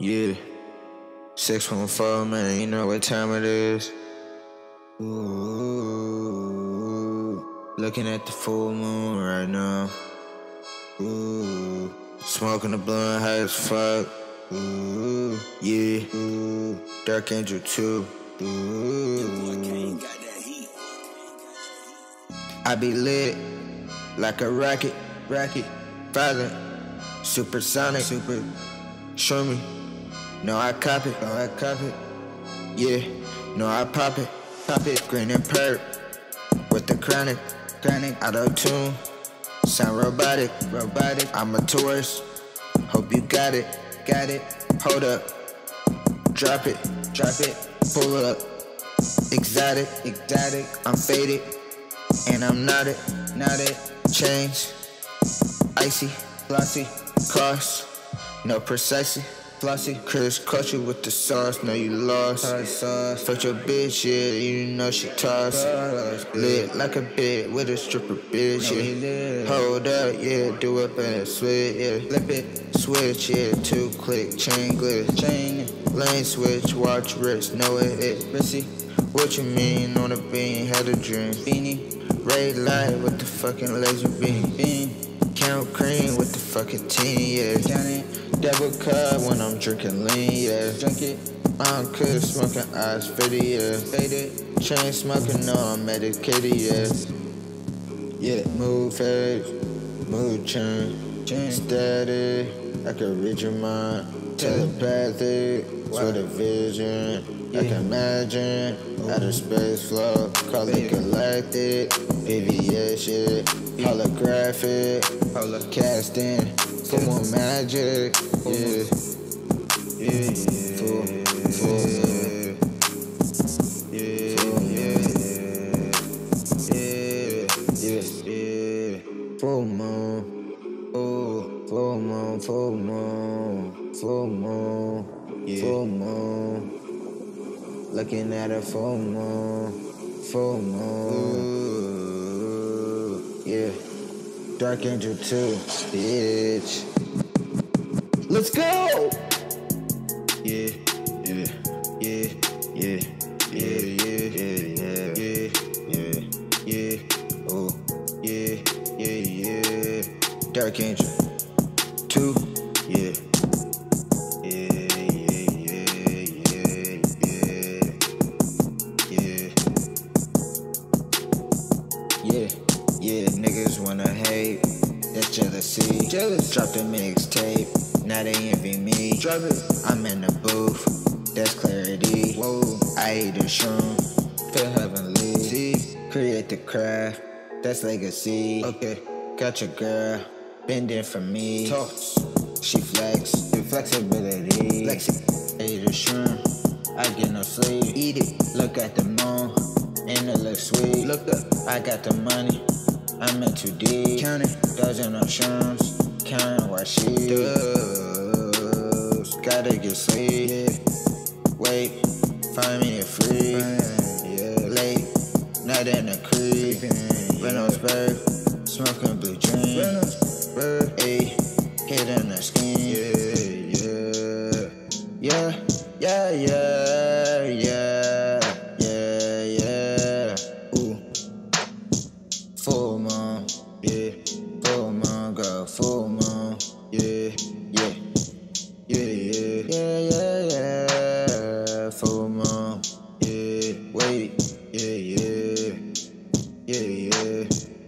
Yeah, 614, man, you know what time it is. Ooh, looking at the full moon right now. Ooh, smoking the blunt high as fuck. Ooh, yeah. Ooh, Dark Angel 2. Ooh, I be lit like a rocket, father, supersonic, show me. No, I cop it, yeah. No, I pop it, green and perp with the chronic, auto tune, sound robotic. I'm a tourist, hope you got it. Hold up, drop it, pull up, exotic. I'm faded, and I'm not it. Chains, icy, glossy, cars, no precisely. Chris caught you with the sauce, know you lost. Fuck your bitch, yeah, you know she toss. Lit like a bit with a stripper bitch, yeah. Hold up, yeah, do it and switch, yeah. Flip it, switch, yeah, 2-click, chain glitter. Lane switch, watch wrist, know it. Rissy, what you mean on a bean, had a dream. Beanie, red light with the fucking laser beam. Count cream with the fucking team, yeah. Double cup when I'm drinking lean, yeah. Drink it. I'm cool smoking eyes faded, yeah. Chain smoking, no, I'm medicated, yeah. Mood phase, mood change, steady. I can read your mind. Telepathic, with a vision. I can imagine outer space flow, call it galactic. PVS shit, holographic, casting, for more magic. Yeah, full moon, full moon, looking at a full moon, yeah. Dark Angel 2, bitch. Let's go! Yeah. Oh, yeah. Dark Angel 2, yeah. Yeah, niggas wanna hate, that's jealousy. Drop the mixtape, now they envy me. Drop it. I'm in the booth, that's clarity. Whoa, I eat a shroom, feel heavenly. See, create the craft, that's legacy. Okay, got your girl, bending for me. Talks, she flex, flexibility. Flexi, eat a shroom, I get no sleep. Eat it, look at the moon, and it looks sweet. Look up, I got the money, I'm in too deep. Counting, dozen of shrooms, counting what she does. Gotta get sleep, yeah. Wait, find me a free. Late, night in the creek. Reynoldsburg, smoking blue dream. Ayy, hit in the scheme. Yeah. Ooh, full moon, yeah. Full moon, girl, full moon, yeah. Full moon, yeah. Wait, yeah.